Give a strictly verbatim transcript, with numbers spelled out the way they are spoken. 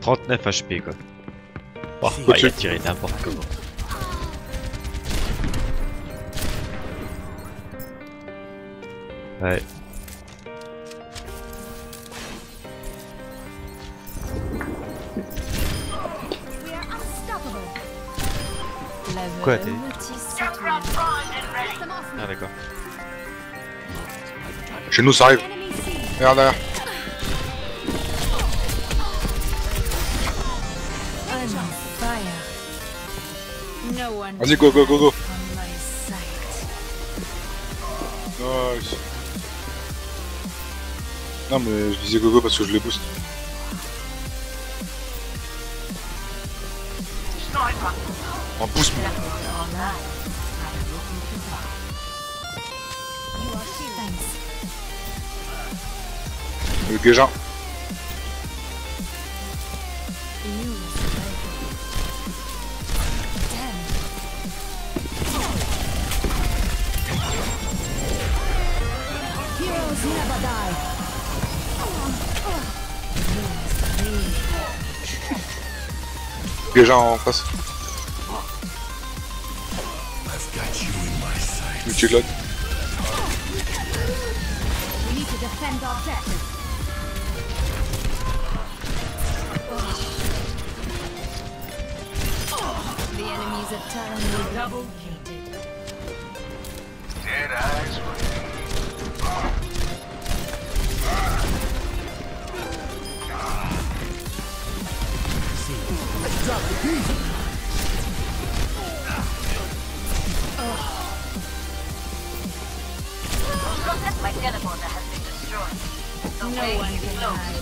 trente-neuf H P quoi. Oh, Si. bah, il a tiré n'importe comment. Ouais. Quoi t'es... Ah d'accord. Chez nous ça arrive. Regarde derrière. Vas-y go go go go. Nice. Non mais je disais go go parce que je les booste. En boost moi. Le Guéja. Guéja en face. Multiload. The enemies of Talon will double painted. Dead eyes. Drop the beat. My teleporter has been destroyed. The No way one is can closed. hide.